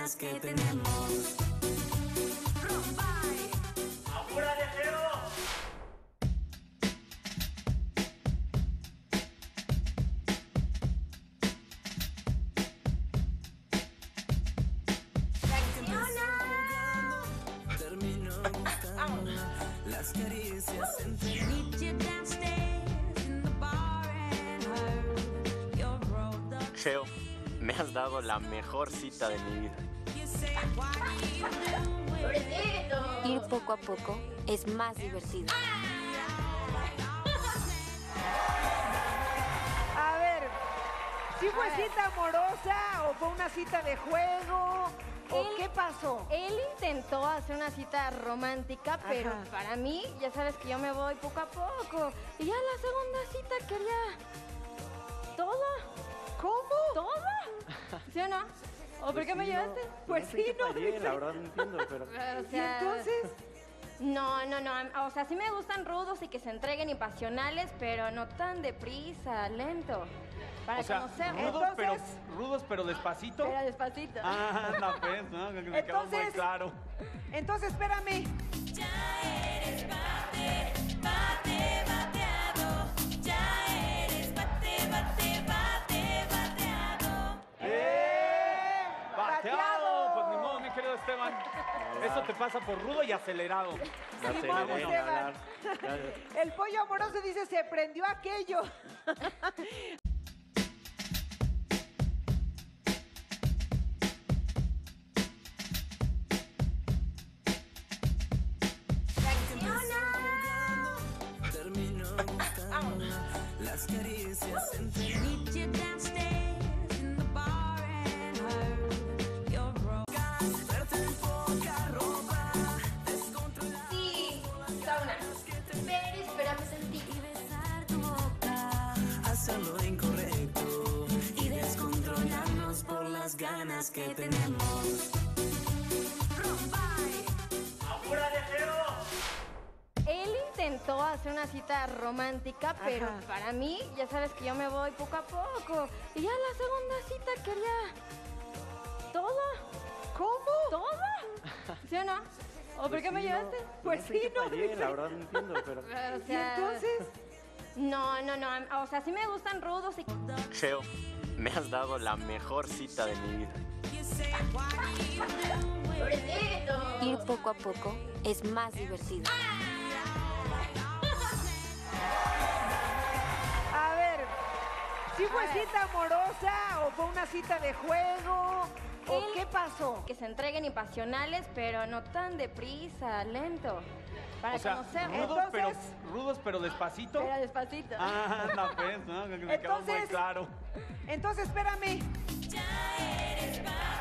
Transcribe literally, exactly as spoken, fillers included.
ganas que tenemos. ¡Apúrate, Geo! Las caricias entre Geo, me has dado la mejor cita de mi vida. Ir poco a poco es más divertido. A ver, ¿sí fue cita amorosa o fue una cita de juego? ¿O Él- qué pasó? Él intentó hacer una cita romántica, pero Ajá. para mí, ya sabes que yo me voy poco a poco. Y ya la segunda cita quería todo, ¿Cómo? todo. ¿Sí o no? ¿O por qué me llevaste? Pues sí, no. Fallé, la verdad no entiendo, pero... O ¿Y sea, entonces? No, no, no. O sea, sí me gustan rudos y que se entreguen y pasionales, pero no tan deprisa, lento. Para O sea, conocernos. rudos pero, Entonces- rudos pero despacito. Pero despacito. Ah, no, pues, no, que me quedó muy Entonces- claro. Entonces, espérame. Ya eres bate, bate, bateado. Ya eres bate, bate, bate, bateado. ¡Eh! ¡Bateado! ¡Bateado! Pues ni modo, mi querido Esteban. Eso te pasa por rudo y acelerado. La Ni aceleré modo, sin Esteban. hablar. Ya- El pollo amoroso dice, se prendió aquello. Terminó gustando las caricias entre verte en poca ropa, descontrolada. Sí, sauna. Ver y esperamos en ti. Y besar tu boca, hacer lo incorrecto y descontrolarnos por las ganas que tenemos. ¡Apúrate, Geo! Él intentó hacer una cita romántica, pero Ajá. para mí, ya sabes que yo me voy poco a poco. Y ya la segunda cita quería todo, ¿Cómo? todo. ¿Sí o no? ¿O por qué me llevaste? Pues sí, no. Fallé, la verdad no entiendo, pero... O ¿Y sea, entonces? No, no, no. O sea, sí me gustan rudos y... Geo, me has dado la mejor cita de mi vida. Ir poco a poco es más divertido. A ver, ¿sí fue A ver. cita amorosa o fue una cita de juego? ¿O Él- qué pasó? que se entreguen y pasionales, pero no tan deprisa, lento. Para O sea, conocernos. rudos pero, Entonces- rudos pero despacito. Pero despacito. Ah, no, pues, no, que me quedó muy Entonces- claro. Entonces, espérame. Ya eres bate.